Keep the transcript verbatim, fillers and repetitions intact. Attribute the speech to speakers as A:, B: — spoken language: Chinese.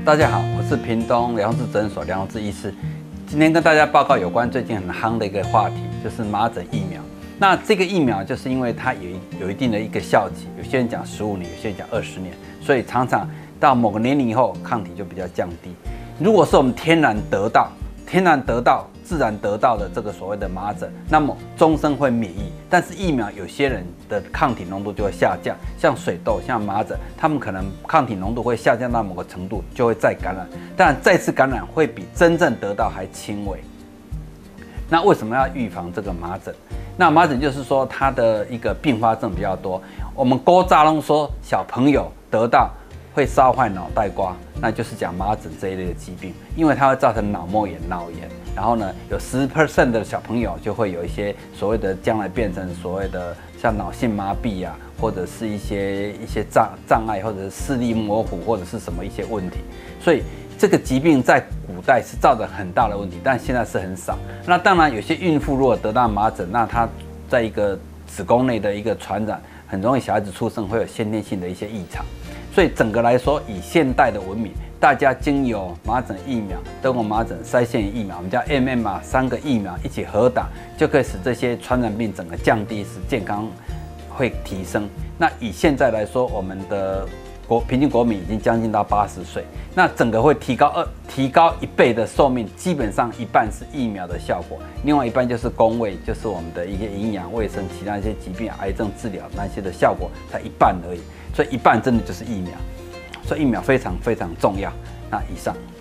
A: 大家好，我是屏东梁志诊所梁志医师。今天跟大家报告有关最近很夯的一个话题，就是麻疹疫苗。那这个疫苗就是因为它有有一定的一个效期，有些人讲十五年，有些人讲二十年，所以常常到某个年龄以后，抗体就比较降低。如果是我们天然得到、天然得到、自然得到的这个所谓的麻疹，那么终身会免疫。但是疫苗有些人的抗体浓度就会下降，像水痘、像麻疹，他们可能抗体浓度会下降到某个程度，就会再感染。当然，再次感染会比真正得到还轻微。那为什么要预防这个麻疹？那麻疹就是说它的一个并发症比较多。我们古早拢说小朋友得到会烧坏脑袋瓜，那就是讲麻疹这一类的疾病，因为它会造成脑膜炎、脑炎。然后呢，有十 percent 的小朋友就会有一些所谓的将来变成所谓的像脑性麻痹啊，或者是一些一些障障碍，或者是视力模糊，或者是什么一些问题。所以这个疾病在古代是造成很大的问题，但现在是很少。那当然，有些孕妇如果得到麻疹，那她在一个子宫内的一个传染，很容易小孩子出生会有先天性的一些异常。所以整个来说，以现代的文明，大家经由麻疹疫苗、德国麻疹腮腺炎疫苗，我们叫 M M R 三个疫苗一起合打，就可以使这些传染病整个降低，使健康会提升。那以现在来说，我们的国平均国民已经将近到八十岁，那整个会提高二提高一倍的寿命，基本上一半是疫苗的效果，另外一半就是公卫，就是我们的一些营养卫生、其他一些疾病、癌症治疗那些的效果才一半而已，所以一半真的就是疫苗，所以疫苗非常非常重要。那以上。